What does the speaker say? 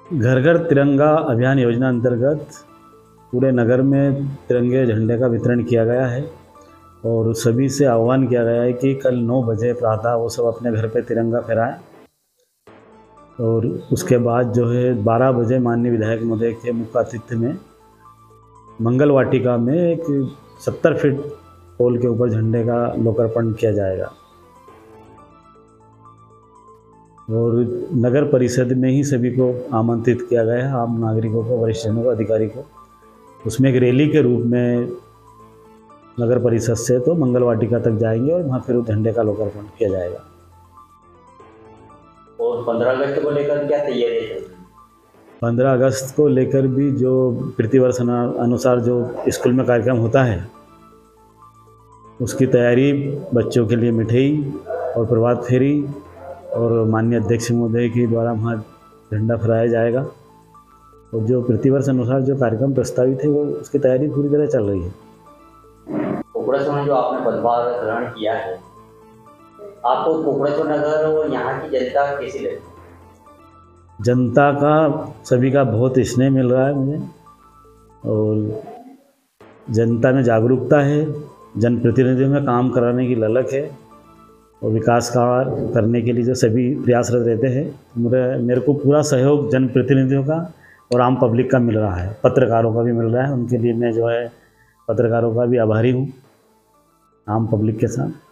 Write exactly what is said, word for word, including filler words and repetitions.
घर घर तिरंगा अभियान योजना अंतर्गत पूरे नगर में तिरंगे झंडे का वितरण किया गया है और सभी से आह्वान किया गया है कि कल नौ बजे प्रातः वो सब अपने घर पे तिरंगा फहराएं। और उसके बाद जो है बारह बजे माननीय विधायक महोदय के मुख्य आतिथ्य में मंगल वाटिका में एक सत्तर फीट पोल के ऊपर झंडे का लोकार्पण किया जाएगा और नगर परिषद में ही सभी को आमंत्रित किया गया है, आम नागरिकों को, वरिष्ठ जनों को, अधिकारी को। उसमें एक रैली के रूप में नगर परिषद से तो मंगल वाटिका तक जाएंगे और वहाँ फिर उस झंडे का लोकार्पण किया जाएगा। और पंद्रह अगस्त को लेकर क्या तैयारी है? पंद्रह अगस्त को लेकर भी जो प्रतिवर्ष अनुसार जो स्कूल में कार्यक्रम होता है उसकी तैयारी, बच्चों के लिए मिठाई और प्रभात फेरी और माननीय अध्यक्ष महोदय के द्वारा वहाँ झंडा फहराया जाएगा। और जो प्रतिवर्ष अनुसार जो कार्यक्रम प्रस्तावित है वो उसकी तैयारी पूरी तरह चल रही है। कोकड़ेश्वर में जो आपने पदभार ग्रहण किया है, आपको कोकड़ेश्वर नगर और यहाँ की जनता कैसी लगती है? जनता का, सभी का बहुत स्नेह मिल रहा है मुझे और जनता में जागरूकता है, जनप्रतिनिधियों में काम कराने की ललक है और विकास कार्य करने के लिए जो सभी प्रयासरत रहते हैं। मेरे मेरे को पूरा सहयोग जनप्रतिनिधियों का और आम पब्लिक का मिल रहा है, पत्रकारों का भी मिल रहा है। उनके लिए मैं जो है पत्रकारों का भी आभारी हूँ, आम पब्लिक के साथ।